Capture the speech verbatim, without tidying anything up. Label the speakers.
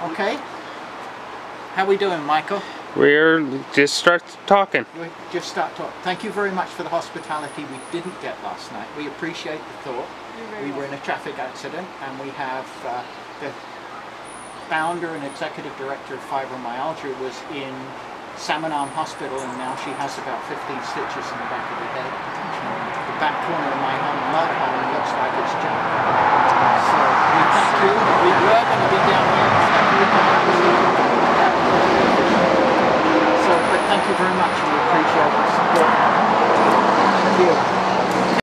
Speaker 1: Okay. How we doing, Michael?
Speaker 2: We're just start talking.
Speaker 1: We just start talking. Thank you very much for the hospitality we didn't get last night. We appreciate the thought. We were in a traffic accident, and we have uh, the founder and executive director of Fibromyalgia was in Salmon Arm Hospital, and now she has about fifteen stitches in the back of her head. The back corner of my home, love home, looks like it's junk. So we thank you. We were going